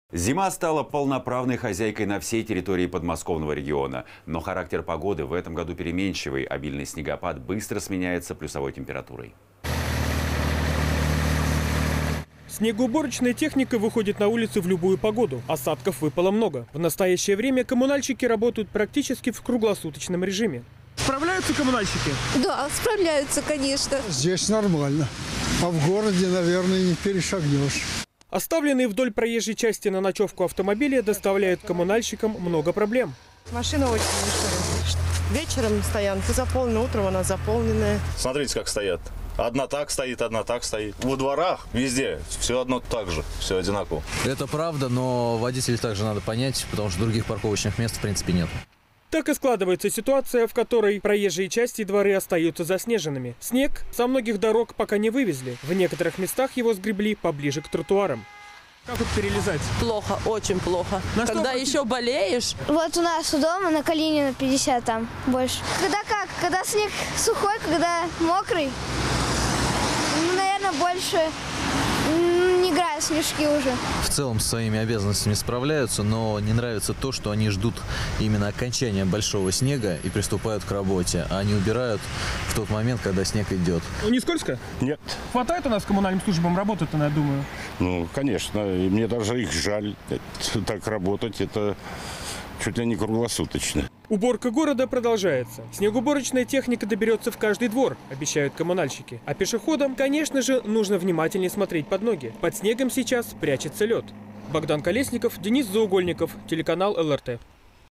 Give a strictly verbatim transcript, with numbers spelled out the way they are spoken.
Зима стала полноправной хозяйкой на всей территории подмосковного региона. Но характер погоды в этом году переменчивый. Обильный снегопад быстро сменяется плюсовой температурой. Снегоуборочная техника выходит на улицы в любую погоду. Осадков выпало много. В настоящее время коммунальщики работают практически в круглосуточном режиме. Справляются коммунальщики? Да, справляются, конечно. Здесь нормально. А в городе, наверное, не перешагнешь. Оставленные вдоль проезжей части на ночевку автомобили доставляют коммунальщикам много проблем. Машина очень мешает. Вечером стоянка заполнена, утром она заполненная. Смотрите, как стоят. Одна так стоит, одна так стоит. Во дворах, везде, все одно так же, все одинаково. Это правда, но водителей также надо понять, потому что других парковочных мест в принципе нет. Так и складывается ситуация, в которой проезжие части и дворы остаются заснеженными. Снег со многих дорог пока не вывезли. В некоторых местах его сгребли поближе к тротуарам. Как тут перелезать? Плохо, очень плохо. На Когда еще болеешь? Вот у нас у дома на Калинина пятьдесят там больше. Когда как? Когда снег сухой, когда мокрый, ну, наверное, больше не играют снежки уже. В целом с своими обязанностями справляются, но не нравится то, что они ждут именно окончания большого снега и приступают к работе, а не убирают в тот момент, когда снег идет. Ну, не скользко? Нет. Хватает у нас коммунальным службам работы-то, я думаю. Ну, конечно. И мне даже их жаль. Так работать, это чуть ли не круглосуточно. Уборка города продолжается. Снегоуборочная техника доберется в каждый двор, обещают коммунальщики. А пешеходам, конечно же, нужно внимательнее смотреть под ноги. Под снегом сейчас прячется лед. Богдан Колесников, Денис Заугольников, телеканал эл эр тэ.